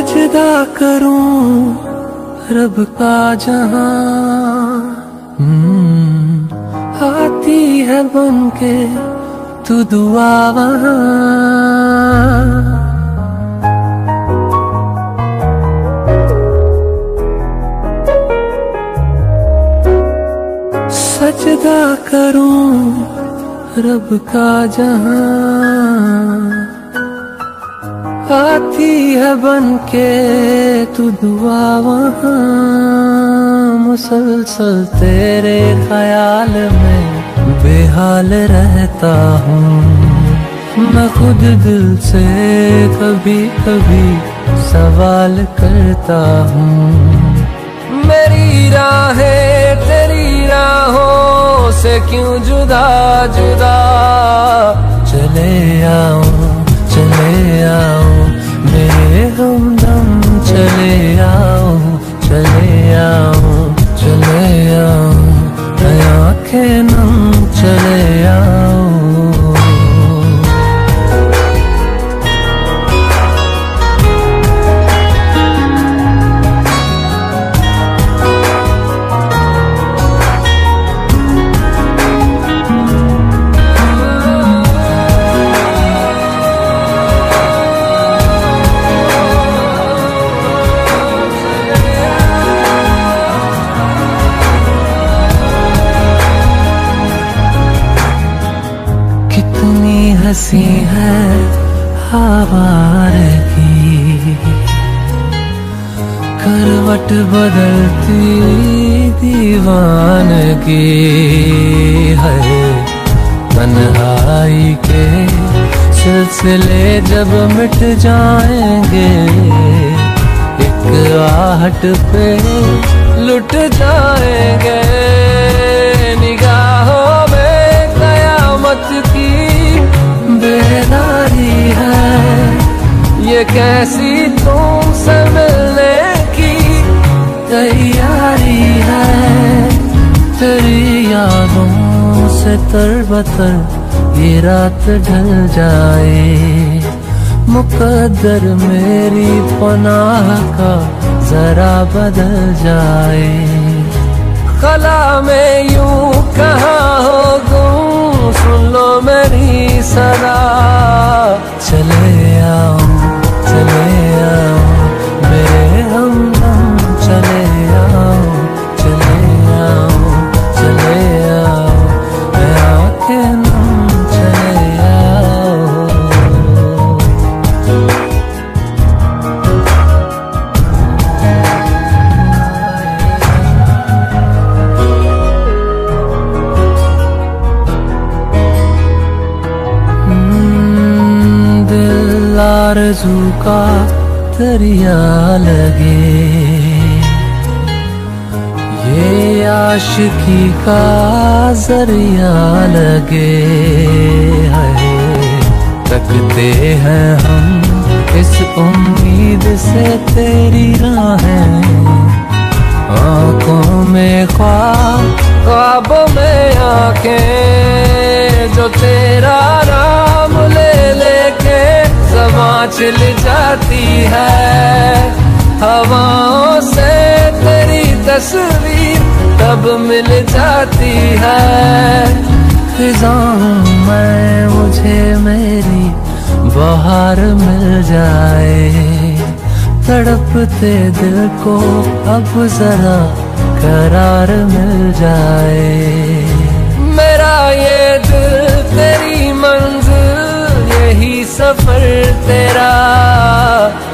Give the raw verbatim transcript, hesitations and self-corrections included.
सजदा करूं रब का जहां, आती है बन के तू दुआ वहां। सजदा करूं रब का जहां, आती है बन के तू दुआ वहां। मुसलसल तेरे ख्याल में बेहाल रहता हूँ, मैं खुद दिल से कभी कभी सवाल करता हूँ। मेरी राहें तेरी राहों से क्यों जुदा जुदा, चले आओ चले आओ मेरे हमदम, चले आओ चले आओ चले आओ आँखें नम, चले आओ। हंसी है आवारगी, करवट बदलती दीवानगी है। तन्हाई के सिलसिले जब मिट जाएंगे, एक आहट पे लुट जाएंगे। निगाहों में कयामत की बेदारी है, ये कैसी तुमसे मिलने की तैयारी है। तेरी यादों से तरबतर ये रात ढल जाए, मुकद्दर मेरी पनाह का जरा बदल जाए। खला में यूं कहाँ हो गुम, सुन लो मेरी सदा, चले आओ चले आओ मेरे हमदम, चले आओ चले आओ चले आओ मैं आँखें नम, चले आओ। आरज़ू का दरिया लगे, ये आशिकी का जरिया लगे है। तकते हैं हम इस उम्मीद से तेरी राहें, आँखों में ख्वाब ख्वाबों में आँखें, जो तेरा नाम ले लेके समा छिल जाती है। हवाओं से तेरी तस्वीर तब मिल जाती है। फिजाओं में मुझे मेरी बहार मिल जाए, तड़पते दिल को अब जरा करार मिल जाए। मेरा ये दिल तेरी मंजिल, यही सफर तेरा,